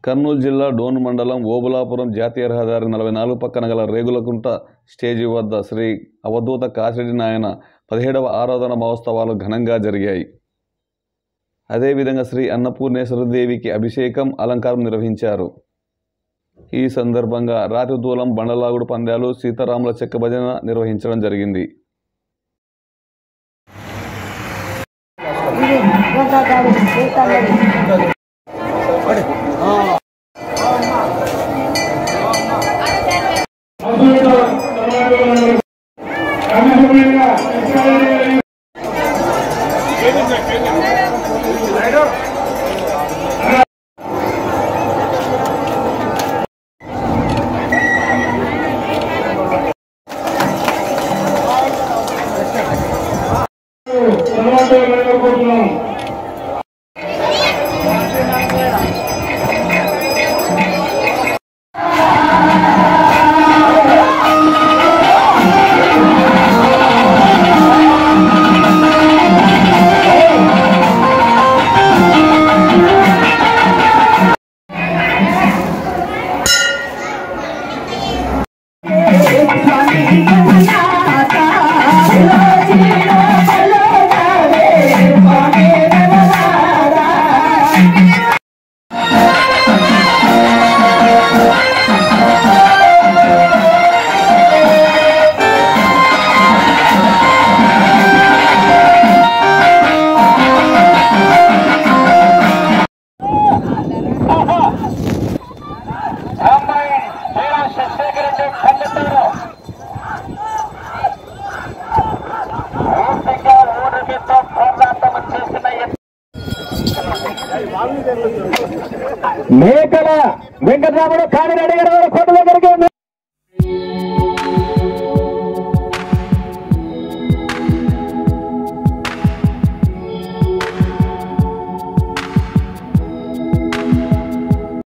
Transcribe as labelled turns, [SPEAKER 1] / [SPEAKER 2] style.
[SPEAKER 1] కర్నూలు జిల్లా డోన్ మండలం ఓబులాపురం జాతీయ రహదారి 44 పక్కన గల రేగులకుంట స్టేజి వద్ద శ్రీ అవధూత కాసిరెడ్డి నాయన 17వ ఆరాధన మహోత్సవాలు ఘనంగా జరిగాయి. అదేవిధంగా శ్రీ అన్నపూర్ణేశ్వరదేవికి అభిషేకం, అలంకారం నిర్వహించారు. ఈ సందర్భంగా రాతి దూలం, బండలాగుడు పందాలు, సీతారాముల చెక్క భజన నిర్వహించడం జరిగింది.
[SPEAKER 2] మేకల వెంకటరాముడు కాని రెడ్డి గారు కొట్టు దగ్గరికి